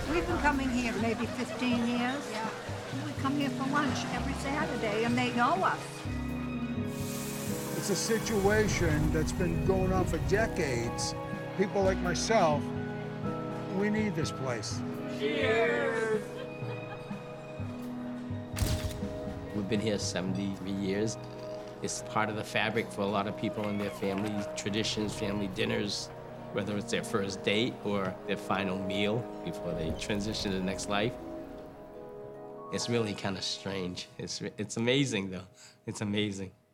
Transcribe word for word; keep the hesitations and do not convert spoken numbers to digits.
We've been coming here maybe fifteen years. Yeah. We come here for lunch every Saturday, and they know us. It's a situation that's been going on for decades. People like myself, we need this place. Cheers! We've been here seventy-three years. It's part of the fabric for a lot of people and their family traditions, family dinners, whether it's their first date or their final meal before they transition to the next life. It's really kind of strange. It's, it's amazing, though. It's amazing.